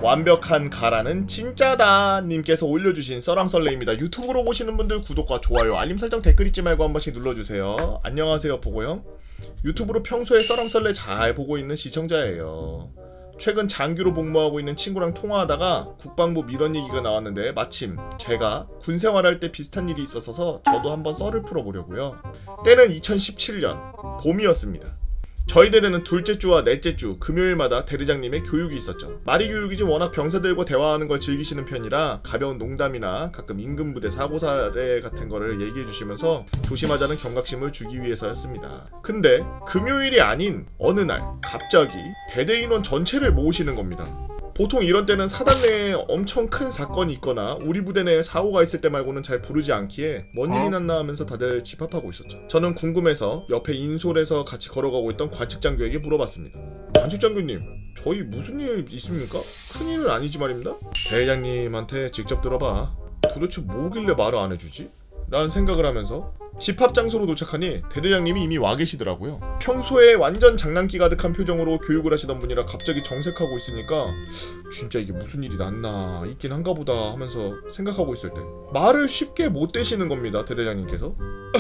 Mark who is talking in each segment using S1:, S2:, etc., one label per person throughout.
S1: 완벽한 가라는 진짜다 님께서 올려주신 썰랑썰레입니다. 유튜브로 보시는 분들 구독과 좋아요, 알림 설정, 댓글 잊지 말고 한 번씩 눌러주세요. 안녕하세요 보고형. 유튜브로 평소에 썰랑썰레 잘 보고 있는 시청자예요. 최근 장교로 복무하고 있는 친구랑 통화하다가 국방부 밀원 얘기가 나왔는데 마침 제가 군 생활할 때 비슷한 일이 있었어서 저도 한번 썰을 풀어보려고요. 때는 2017년 봄이었습니다. 저희 대대는 둘째 주와 넷째 주 금요일마다 대대장님의 교육이 있었죠. 말이 교육이지 워낙 병사들과 대화하는 걸 즐기시는 편이라 가벼운 농담이나 가끔 임금부대 사고사례 같은 거를 얘기해 주시면서 조심하자는 경각심을 주기 위해서였습니다. 근데 금요일이 아닌 어느 날 갑자기 대대 인원 전체를 모으시는 겁니다. 보통 이런 때는 사단 내에 엄청 큰 사건이 있거나 우리 부대 내에 사고가 있을 때 말고는 잘 부르지 않기에 뭔 일이 났나 하면서 다들 집합하고 있었죠. 저는 궁금해서 옆에 인솔에서 같이 걸어가고 있던 관측장교에게 물어봤습니다. 관측장교님, 저희 무슨 일 있습니까? 큰일은 아니지 말입니다. 대회장님한테 직접 들어봐. 도대체 뭐길래 말을 안 해주지? 라는 생각을 하면서 집합 장소로 도착하니 대대장님이 이미 와 계시더라고요. 평소에 완전 장난기 가득한 표정으로 교육을 하시던 분이라 갑자기 정색하고 있으니까 진짜 이게 무슨 일이 났나 있긴 한가 보다 하면서 생각하고 있을 때 말을 쉽게 못 대시는 겁니다. 대대장님께서.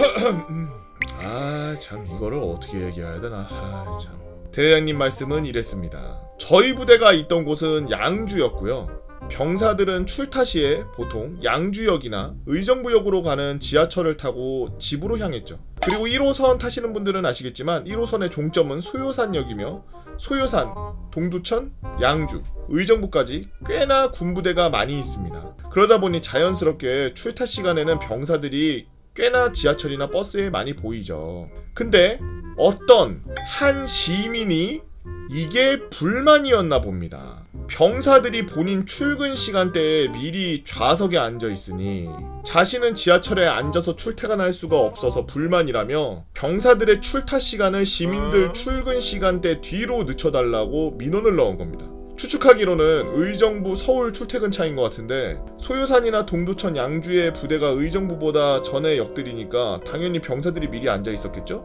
S1: 아 참 이거를 어떻게 얘기해야 되나. 참. 대대장님 말씀은 이랬습니다. 저희 부대가 있던 곳은 양주였고요. 병사들은 출타 시에 보통 양주역이나 의정부역으로 가는 지하철을 타고 집으로 향했죠. 그리고 1호선 타시는 분들은 아시겠지만 1호선의 종점은 소요산역이며 소요산, 동두천, 양주, 의정부까지 꽤나 군부대가 많이 있습니다. 그러다 보니 자연스럽게 출타 시간에는 병사들이 꽤나 지하철이나 버스에 많이 보이죠. 근데 어떤 한 시민이 이게 불만이었나 봅니다. 병사들이 본인 출근 시간대에 미리 좌석에 앉아 있으니 자신은 지하철에 앉아서 출퇴근할 수가 없어서 불만이라며 병사들의 출타 시간을 시민들 출근 시간대 뒤로 늦춰달라고 민원을 넣은 겁니다. 추측하기로는 의정부 서울 출퇴근 차인 것 같은데 소요산이나 동두천 양주의 부대가 의정부보다 전에 역들이니까 당연히 병사들이 미리 앉아 있었겠죠?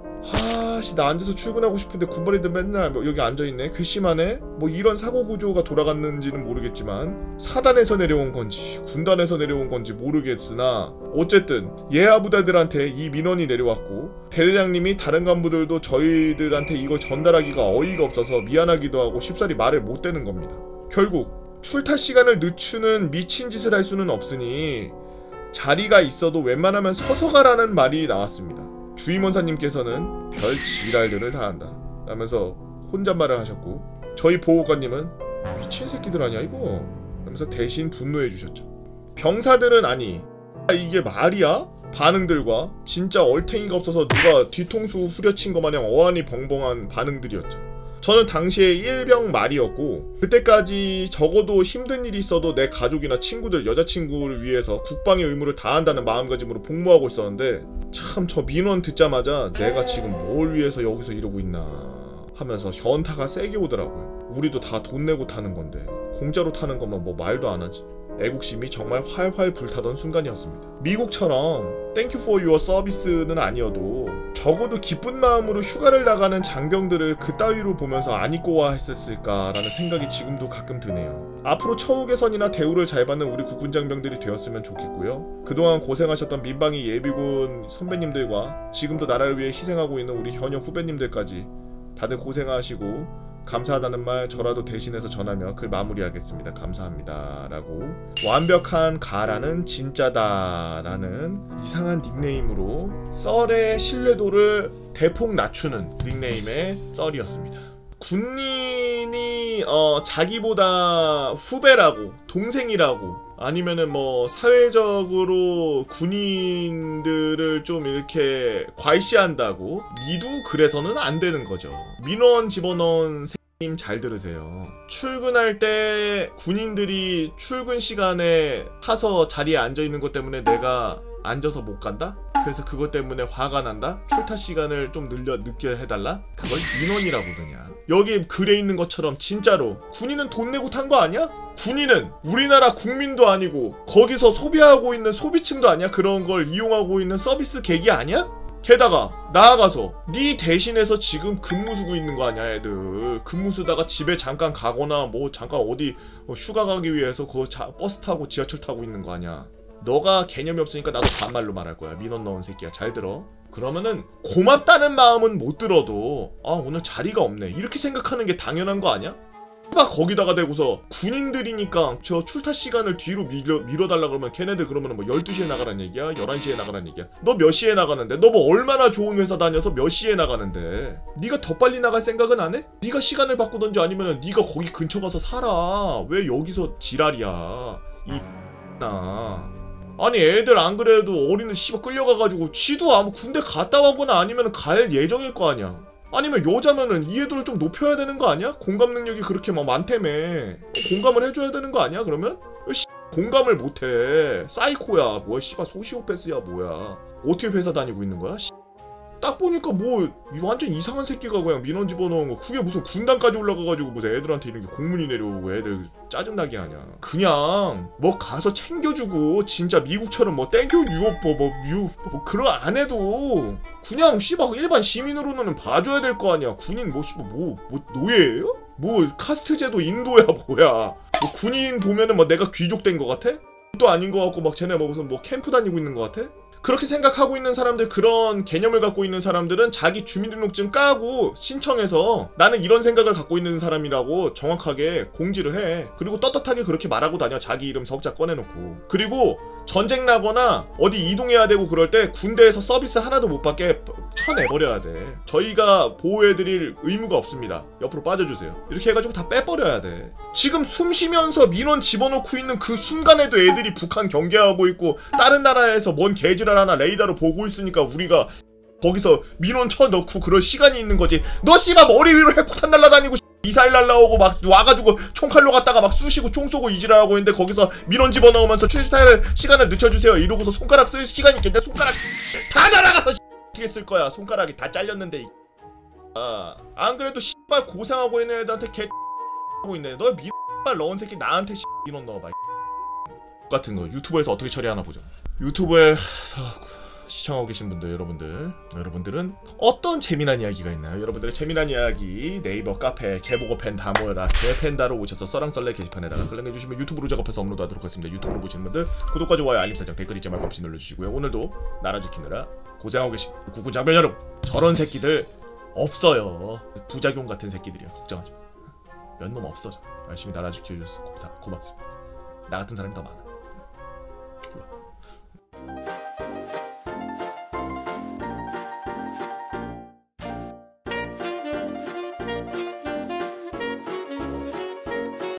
S1: 나 앉아서 출근하고 싶은데 군벌이들 맨날 여기 앉아있네? 괘씸하네? 뭐 이런 사고구조가 돌아갔는지는 모르겠지만 사단에서 내려온 건지 군단에서 내려온 건지 모르겠으나 어쨌든 예하 부대들한테 이 민원이 내려왔고 대대장님이 다른 간부들도 저희들한테 이걸 전달하기가 어이가 없어서 미안하기도 하고 쉽사리 말을 못 대는 겁니다. 결국 출타 시간을 늦추는 미친 짓을 할 수는 없으니 자리가 있어도 웬만하면 서서 가라는 말이 나왔습니다. 주임원사님께서는 별 지랄들을 다 한다 라면서 혼잣말을 하셨고 저희 보호관님은 미친 새끼들 아니야 이거? 라면서 대신 분노해 주셨죠. 병사들은 아니 이게 말이야? 반응들과 진짜 얼탱이가 없어서 누가 뒤통수 후려친 것 마냥 어안이 벙벙한 반응들이었죠. 저는 당시에 일병 말이었고 그때까지 적어도 힘든 일이 있어도 내 가족이나 친구들, 여자친구를 위해서 국방의 의무를 다한다는 마음가짐으로 복무하고 있었는데 참 저 민원 듣자마자 내가 지금 뭘 위해서 여기서 이러고 있나 하면서 현타가 세게 오더라고요. 우리도 다 돈 내고 타는 건데 공짜로 타는 것만 뭐 말도 안 하지. 애국심이 정말 활활 불타던 순간이었습니다. 미국처럼 땡큐 포 유어 서비스는 아니어도 적어도 기쁜 마음으로 휴가를 나가는 장병들을 그따위로 보면서 안 입고 와 했었을까라는 생각이 지금도 가끔 드네요. 앞으로 처우 개선이나 대우를 잘 받는 우리 국군 장병들이 되었으면 좋겠고요. 그동안 고생하셨던 민방위 예비군 선배님들과 지금도 나라를 위해 희생하고 있는 우리 현역 후배님들까지 다들 고생하시고 감사하다는 말 저라도 대신해서 전하며 글 마무리하겠습니다. 감사합니다 라고 완벽한 가라는 진짜다 라는 이상한 닉네임으로 썰의 신뢰도를 대폭 낮추는 닉네임의 썰이었습니다. 군인이 자기보다 후배라고 동생이라고 아니면은 뭐 사회적으로 군인들을 좀 이렇게 과시한다고 니도 그래서는 안 되는 거죠. 민원 집어넣은 님 잘 들으세요. 출근할 때 군인들이 출근 시간에 타서 자리에 앉아있는 것 때문에 내가 앉아서 못 간다? 그래서 그것 때문에 화가 난다? 출타 시간을 좀 늦게 해달라? 그걸 민원이라고 그러냐. 여기 글에 있는 것처럼 진짜로 군인은 돈 내고 탄 거 아니야? 군인은 우리나라 국민도 아니고 거기서 소비하고 있는 소비층도 아니야? 그런 걸 이용하고 있는 서비스 객이 아니야? 게다가 나아가서 네 대신해서 지금 근무 쓰고 있는 거 아니야 애들. 근무 쓰다가 집에 잠깐 가거나 뭐 잠깐 어디 휴가 가기 위해서 그 버스 타고 지하철 타고 있는 거 아니야. 너가 개념이 없으니까 나도 반말로 말할 거야. 민원 넣은 새끼야. 잘 들어. 그러면은 고맙다는 마음은 못 들어도 아 오늘 자리가 없네 이렇게 생각하는 게 당연한 거 아니야? 막 거기다가 대고서 군인들이니까 저 출타 시간을 뒤로 밀어달라 그러면 걔네들 그러면은 뭐 12시에 나가란 얘기야? 11시에 나가란 얘기야? 너 몇 시에 나가는데? 너 뭐 얼마나 좋은 회사 다녀서 몇 시에 나가는데? 네가 더 빨리 나갈 생각은 안 해? 네가 시간을 바꾸던지 아니면은 네가 거기 근처 가서 살아. 왜 여기서 지랄이야 이 나. 아니 애들 안 그래도 어린애 씨발 끌려가가지고 지도 아무 군대 갔다 오거나 아니면 갈 예정일 거 아니야. 아니면 여자면은 이해도를 좀 높여야 되는 거 아니야? 공감 능력이 그렇게 막 많다며. 공감을 해줘야 되는 거 아니야 그러면? 왜 공감을 못해. 사이코야 뭐야 씨발 소시오패스야 뭐야. 어떻게 회사 다니고 있는 거야? 딱 보니까 뭐 완전 이상한 새끼가 그냥 민원 집어넣은 거. 그게 무슨 군단까지 올라가가지고 무슨 애들한테 이렇게 공문이 내려오고 애들 짜증나게 하냐. 그냥 뭐 가서 챙겨주고 진짜 미국처럼 뭐 땡큐 유업 뭐 그런 안 해도 그냥 씨발 일반 시민으로는 봐줘야 될 거 아니야. 군인 뭐 씨발 뭐 노예예요? 뭐 카스트 제도 인도야 뭐야. 뭐 군인 보면은 뭐 내가 귀족 된 거 같아? 또 아닌 거 같고 막 쟤네 뭐 무슨 뭐 캠프 다니고 있는 거 같아? 그렇게 생각하고 있는 사람들, 그런 개념을 갖고 있는 사람들은 자기 주민등록증 까고 신청해서 나는 이런 생각을 갖고 있는 사람이라고 정확하게 공지를 해. 그리고 떳떳하게 그렇게 말하고 다녀. 자기 이름 석자 꺼내놓고. 그리고 전쟁 나거나 어디 이동해야 되고 그럴 때 군대에서 서비스 하나도 못 받게 쳐내버려야 돼. 저희가 보호해드릴 의무가 없습니다. 옆으로 빠져주세요. 이렇게 해가지고 다 빼버려야 돼. 지금 숨 쉬면서 민원 집어넣고 있는 그 순간에도 애들이 북한 경계하고 있고 다른 나라에서 뭔 개지랄 하나 레이더로 보고 있으니까 우리가 거기서 민원 쳐넣고 그럴 시간이 있는 거지. 너 씨발 머리 위로 핵폭탄 날라다니고 미사일 날라오고 막 와가지고 총칼로 갔다가 막 쑤시고 총 쏘고 이지랄하고 있는데 거기서 민원 집어넣으면서 출타할 시간을 늦춰주세요 이러고서 손가락 쓸 시간이 있겠는데 손가락 다 날아가서 어떻게 쓸 거야. 손가락이 다 잘렸는데 안 그래도 씨발 고생하고 있는 애들한테 개 하고 있네. 너 민발 넣은 새끼 나한테 민원 넣어봐 같은 거. 유튜브에서 어떻게 처리하나 보자. 유튜브에서 시청하고 계신 분들, 여러분들은 어떤 재미난 이야기가 있나요? 여러분들의 재미난 이야기 네이버 카페 개보고 팬 다 모여라 개팬다로 오셔서 써랑썰레 게시판에다가 글램해주시면 유튜브로 작업해서 업로드하도록 하겠습니다. 유튜브로 보시는 분들 구독과 좋아요 알림 설정 댓글 잊지 말고 없이 눌러주시고요. 오늘도 나라 지키느라 고생하고 계신 국군 장병 여러분, 저런 새끼들 없어요. 부작용 같은 새끼들이야. 걱정하지 마. 몇 놈 없어져. 열심히 나라 지켜주셔서 고맙습니다. 나 같은 사람이 더 많아.